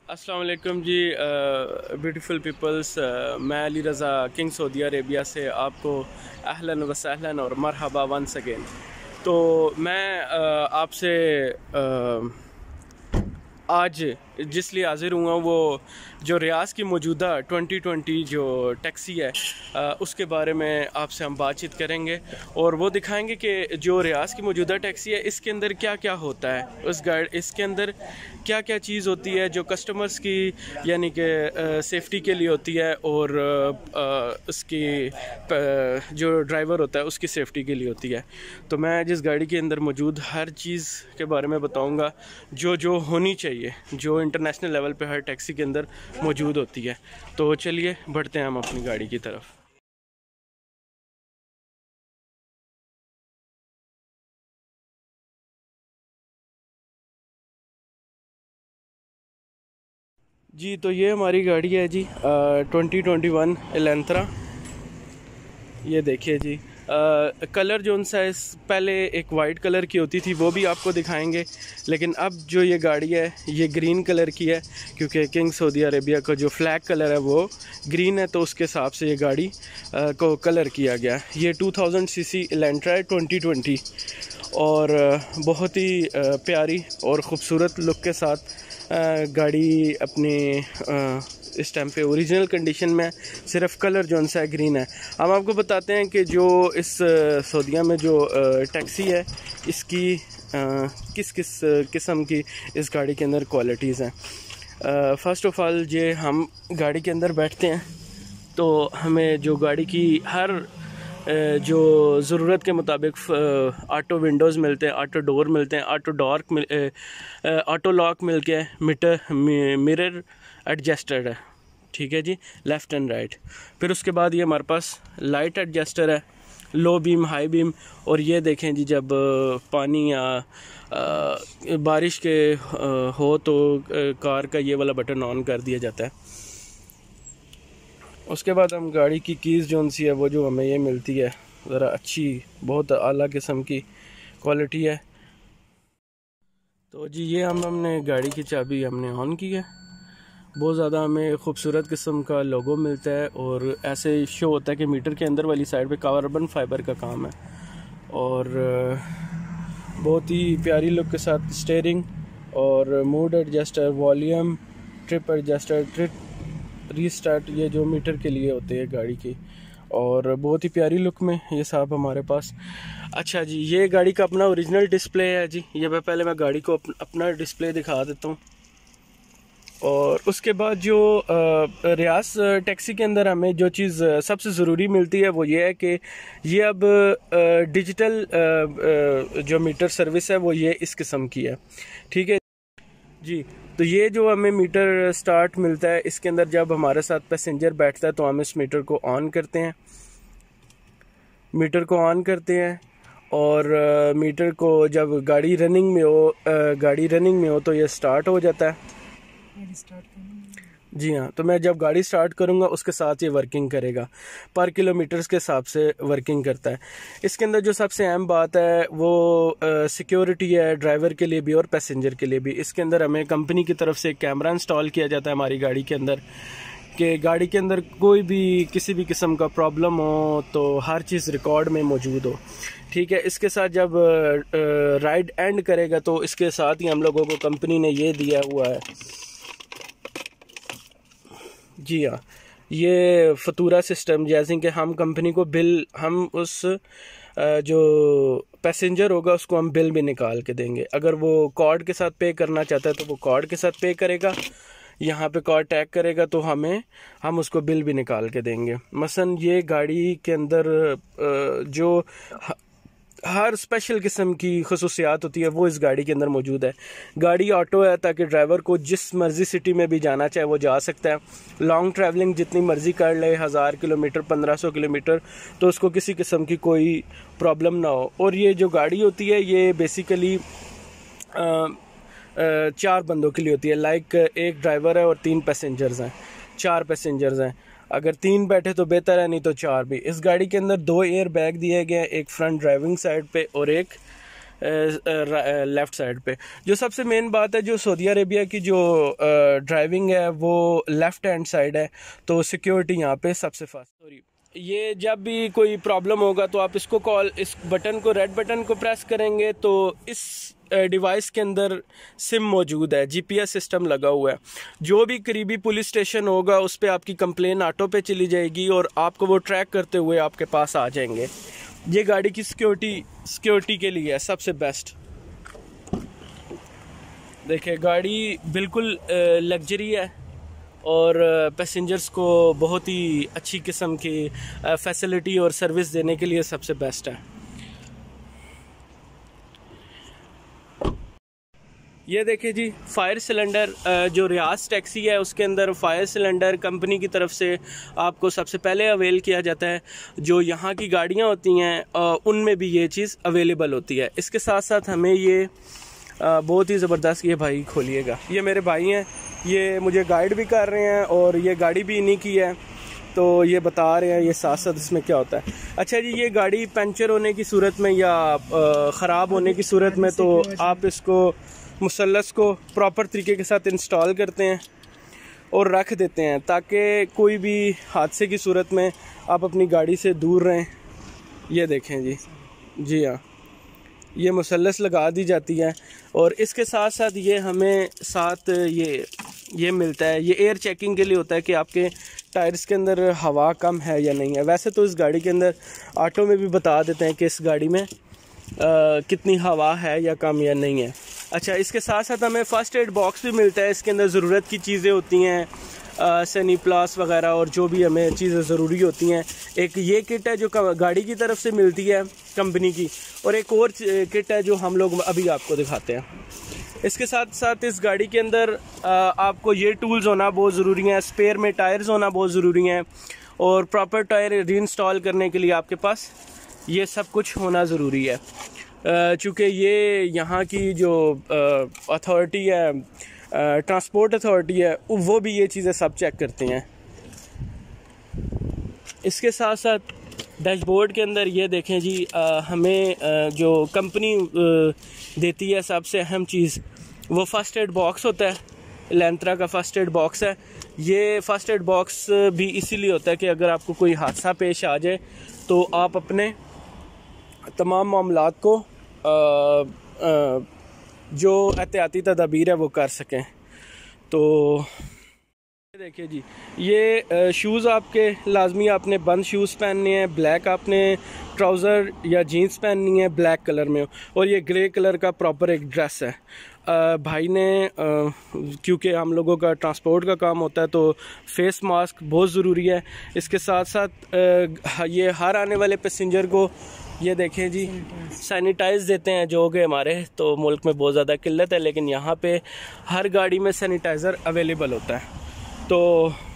अस्सलाम वालेकुम जी beautiful peoples, मैं Ali Raza king Saudi Arabia से आपको अहलन व सहलन और मरहबा वंस अगेन। तो मैं आपसे आज जिस लिए हाज़िर हुआ वो जो रियाज़ की मौजूदा 2020 जो टैक्सी है उसके बारे में आपसे हम बातचीत करेंगे और वो दिखाएंगे कि जो रियाज़ की मौजूदा टैक्सी है इसके अंदर क्या क्या होता है, उस गाइड इसके अंदर क्या क्या चीज़ होती है जो कस्टमर्स की यानी कि सेफ्टी के लिए होती है और उसकी जो ड्राइवर होता है उसकी सेफ्टी के लिए होती है। तो मैं जिस गाड़ी के अंदर मौजूद हर चीज़ के बारे में बताऊंगा जो जो होनी चाहिए, जो इंटरनेशनल लेवल पे हर टैक्सी के अंदर मौजूद होती है। तो चलिए बढ़ते हैं हम अपनी गाड़ी की तरफ। जी तो ये हमारी गाड़ी है जी 2021 एलेंत्रा। ये देखिए जी कलर जो उनसा इस पहले एक वाइट कलर की होती थी वो भी आपको दिखाएंगे, लेकिन अब जो ये गाड़ी है ये ग्रीन कलर की है क्योंकि किंग सऊदी अरेबिया का जो फ्लैग कलर है वो ग्रीन है, तो उसके हिसाब से ये गाड़ी को कलर किया गया। ये 2000 सीसी एलेंट्रा है 2020 और बहुत ही प्यारी और ख़ूबसूरत लुक के साथ गाड़ी अपने इस टाइम पे ओरिजिनल कंडीशन में, सिर्फ कलर जो सा है ग्रीन है। हम आपको बताते हैं कि जो इस सऊदीया में जो टैक्सी है इसकी किस किस किस्म की इस गाड़ी के अंदर क्वालिटीज़ हैं। फ़र्स्ट ऑफ़ ऑल जे हम गाड़ी के अंदर बैठते हैं तो हमें जो गाड़ी की हर जो ज़रूरत के मुताबिक ऑटो विंडोज़ मिलते हैं, ऑटो डोर मिलते हैं, ऑटो लॉक मिल के मिरर एडजस्टेड है, ठीक है जी, लेफ़्ट एंड राइट। फिर उसके बाद ये हमारे पास लाइट एडजस्टर है, लो बीम, हाई बीम। और ये देखें जी जब पानी या बारिश के हो तो कार का ये वाला बटन ऑन कर दिया जाता है। उसके बाद हम गाड़ी की कीज़ जो सी है वो जो हमें ये मिलती है ज़रा अच्छी, बहुत आला किस्म की क्वालिटी है। तो जी ये हमने गाड़ी की चाबी हमने ऑन की है। बहुत ज़्यादा हमें खूबसूरत किस्म का लोगो मिलता है और ऐसे शो होता है कि मीटर के अंदर वाली साइड पे कार्बन फाइबर का काम है और बहुत ही प्यारी लुक के साथ स्टीयरिंग और mood adjuster, volume, trip adjuster, trip restart, ये जो मीटर के लिए होते हैं गाड़ी की, और बहुत ही प्यारी लुक में ये साहब हमारे पास। अच्छा जी ये गाड़ी का अपना ओरिजिनल डिस्प्ले है जी। ये मैं गाड़ी को अपना डिस्प्ले दिखा देता हूँ। और उसके बाद जो रियाज टैक्सी के अंदर हमें जो चीज़ सबसे ज़रूरी मिलती है वो ये है कि ये अब डिजिटल जो मीटर सर्विस है वो ये इस किस्म की है, ठीक है जी। तो ये जो हमें मीटर स्टार्ट मिलता है इसके अंदर जब हमारे साथ पैसेंजर बैठता है तो हम इस मीटर को ऑन करते हैं, और मीटर को जब गाड़ी रनिंग में हो तो ये स्टार्ट हो जाता है। जी हाँ, तो मैं जब गाड़ी स्टार्ट करूँगा उसके साथ ये वर्किंग करेगा, पर किलोमीटर्स के हिसाब से वर्किंग करता है। इसके अंदर जो सबसे अहम बात है वो सिक्योरिटी है, ड्राइवर के लिए भी और पैसेंजर के लिए भी। इसके अंदर हमें कंपनी की तरफ से एक कैमरा इंस्टॉल किया जाता है हमारी गाड़ी के अंदर, कि गाड़ी के अंदर कोई भी किसी भी किस्म का प्रॉब्लम हो तो हर चीज़ रिकॉर्ड में मौजूद हो, ठीक है। इसके साथ जब राइड एंड करेगा तो इसके साथ ही हम लोगों को कंपनी ने ये दिया हुआ है, जी हाँ, ये फतूरा सिस्टम, जैसे कि हम कंपनी को बिल, हम उस जो पैसेंजर होगा उसको हम बिल भी निकाल के देंगे। अगर वो कार्ड के साथ पे करना चाहता है तो वो कार्ड के साथ पे करेगा, यहाँ पे कार्ड टैग करेगा तो हम उसको बिल भी निकाल के देंगे। मसलन ये गाड़ी के अंदर जो हर स्पेशल किस्म की खसूसियात होती है वो इस गाड़ी के अंदर मौजूद है। गाड़ी ऑटो है ताकि ड्राइवर को जिस मर्जी सिटी में भी जाना चाहे वो जा सकता है। लॉन्ग ट्रैवलिंग जितनी मर्जी कर ले, 1000 किलोमीटर, 1500 किलोमीटर, तो उसको किसी किस्म की कोई प्रॉब्लम ना हो। और ये जो गाड़ी होती है ये बेसिकली 4 बंदों के लिए होती है, लाइक एक ड्राइवर है और 3 पैसेंजर्स हैं, 4 पैसेंजर्स हैं। अगर 3 बैठे तो बेहतर है, नहीं तो 4 भी। इस गाड़ी के अंदर 2 एयर बैग दिए गए हैं, एक फ्रंट ड्राइविंग साइड पे और एक लेफ़्ट साइड पे। जो सबसे मेन बात है, जो सऊदी अरेबिया की जो ड्राइविंग है वो लेफ़्ट हैंड साइड है, तो सिक्योरिटी यहाँ पे सबसे फास्ट। सॉरी, ये जब भी कोई प्रॉब्लम होगा तो आप इसको इस बटन को, रेड बटन को प्रेस करेंगे तो इस डिवाइस के अंदर सिम मौजूद है, जीपीएस सिस्टम लगा हुआ है। जो भी करीबी पुलिस स्टेशन होगा उस पर आपकी कंप्लेन ऑटो पे चली जाएगी और आपको वो ट्रैक करते हुए आपके पास आ जाएंगे। ये गाड़ी की सिक्योरिटी के लिए है सबसे बेस्ट। देखिए गाड़ी बिल्कुल लग्जरी है और पैसेंजर्स को बहुत ही अच्छी किस्म की फैसिलिटी और सर्विस देने के लिए सबसे बेस्ट है। ये देखिए जी, फायर सिलेंडर, जो रियाज टैक्सी है उसके अंदर फायर सिलेंडर कंपनी की तरफ से आपको सबसे पहले अवेल किया जाता है। जो यहाँ की गाड़ियाँ होती हैं उनमें भी ये चीज़ अवेलेबल होती है। इसके साथ साथ हमें ये बहुत ही ज़बरदस्त, ये भाई खोलिएगा, ये मेरे भाई हैं, ये मुझे गाइड भी कर रहे हैं और ये गाड़ी भी इन्हीं की है, तो ये बता रहे हैं ये साथ साथ इसमें क्या होता है। अच्छा जी, ये गाड़ी पंचर होने की सूरत में या ख़राब होने की सूरत में तो आप इसको मुसल्लस को प्रॉपर तरीके के साथ इंस्टॉल करते हैं और रख देते हैं ताकि कोई भी हादसे की सूरत में आप अपनी गाड़ी से दूर रहें। ये देखें जी हाँ, ये मुसल्लस लगा दी जाती है और इसके साथ साथ ये हमें साथ ये मिलता है, ये एयर चेकिंग के लिए होता है कि आपके टायर्स के अंदर हवा कम है या नहीं है। वैसे तो इस गाड़ी के अंदर ऑटो में भी बता देते हैं कि इस गाड़ी में कितनी हवा है या कम या नहीं है। अच्छा, इसके साथ साथ हमें फ़र्स्ट एड बॉक्स भी मिलता है। इसके अंदर ज़रूरत की चीज़ें होती हैं, सनी प्लास वगैरह और जो भी हमें चीज़ें ज़रूरी होती हैं। एक ये किट है जो गाड़ी की तरफ से मिलती है कंपनी की, और एक और किट है जो हम लोग अभी आपको दिखाते हैं। इसके साथ साथ इस गाड़ी के अंदर आपको ये टूल्स होना बहुत ज़रूरी है, स्पेयर में टायर्स होना बहुत ज़रूरी हैं और प्रॉपर टायर रीइंस्टॉल करने के लिए आपके पास ये सब कुछ होना ज़रूरी है। चूँकि ये यहाँ की जो अथॉरिटी है, ट्रांसपोर्ट अथॉरिटी है, वो भी ये चीज़ें सब चेक करते हैं। इसके साथ साथ डैशबोर्ड के अंदर ये देखें जी, हमें जो कंपनी देती है सबसे अहम चीज़ वो फ़र्स्ट एड बॉक्स होता है। एलेंत्रा का फ़र्स्ट एड बॉक्स है। ये फ़र्स्ट एड बॉक्स भी इसीलिए होता है कि अगर आपको कोई हादसा पेश आ जाए तो आप अपने तमाम मामलात को जो एहतियाती तदाबीर है वो कर सकें। तो देखिए जी, ये शूज़ आपके लाजमी आपने बंद शूज़ पहनने हैं, ब्लैक आपने ट्राउज़र या जीन्स पहननी है ब्लैक कलर में, और ये ग्रे कलर का प्रॉपर एक ड्रेस है। भाई ने क्योंकि हम लोगों का ट्रांसपोर्ट का काम होता है तो फेस मास्क बहुत ज़रूरी है। इसके साथ साथ ये हर आने वाले पैसेंजर को ये देखें जी सैनिटाइज़ देते हैं, जो कि हमारे तो मुल्क में बहुत ज़्यादा किल्लत है, लेकिन यहाँ पे हर गाड़ी में सैनिटाइज़र अवेलेबल होता है। तो